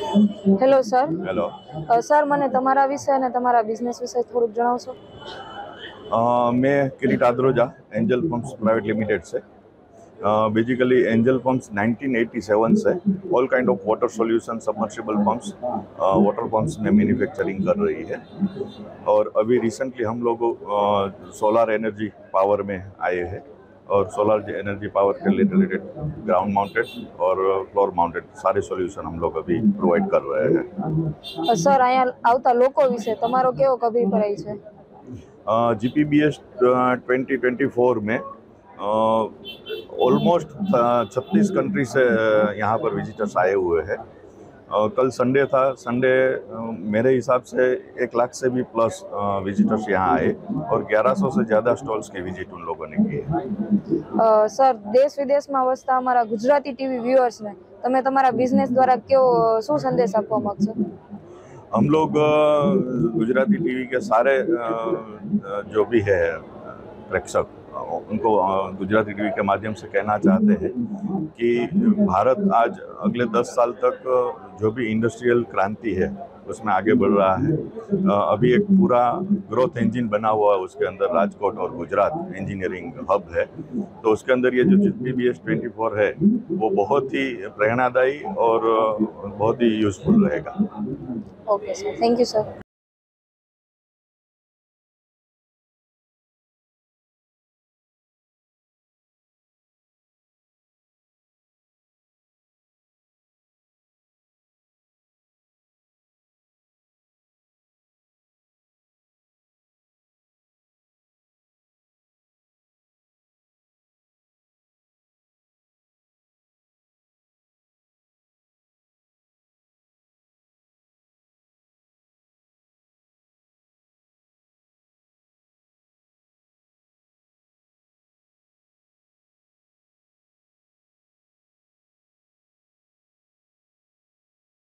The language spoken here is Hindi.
Hello sir. હેલો. સર મને તમારા વિશે અને તમારા બિઝનેસ વિશે થોડુંક જણાવશો? मैं Kirit Adroja Angel Pumps private limited से। बेसिकली एंजल पम्प्स 1987 से all kind of water solution submersible pumps water pumps में मैन्युफैक्चरिंग कर रही है। और अभी रिसेंटली हम लोग सोलर एनर्जी पावर में आए हैं और सोलर एनर्जी पावर के रिलेटेड ग्राउंड माउंटेड और फ्लोर माउंटेड सारे सॉल्यूशन हम लोग अभी प्रोवाइड कर रहे हैं। સર અહીંયા આવતા લોકો વિશે તમારો કેવો અભિપ્રાય છે? GPBS 2024 में ऑलमोस्ट 36 कंट्री से यहाँ पर विजिटर्स आए हुए हैं। कल संडे था। संडे मेरे हिसाब से 1 लाख से भी प्लस विजिटर्स यहाँ आए और 1100 से ज़्यादा स्टॉल्स की विजिट उन लोगों ने की है। સર દેશ વિદેશમાં વસતા અમારા ગુજરાતી ટીવી વ્યુઅર્સને તમે તમારા બિઝનેસ દ્વારા કેવો શું સંદેશ આપવા માંગશો? हम लोग गुजराती टीवी के सारे जो भी है प्रेक्षक उनको गुजराती टीवी के माध्यम से कहना चाहते हैं कि भारत आज अगले 10 साल तक जो भी इंडस्ट्रियल क्रांति है उसमें आगे बढ़ रहा है। अभी एक पूरा ग्रोथ इंजन बना हुआ है, उसके अंदर राजकोट और गुजरात इंजीनियरिंग हब है। तो उसके अंदर ये जो GPBS 24 है वो बहुत ही प्रेरणादायी और बहुत ही यूजफुल रहेगा। Okay sir, thank you sir.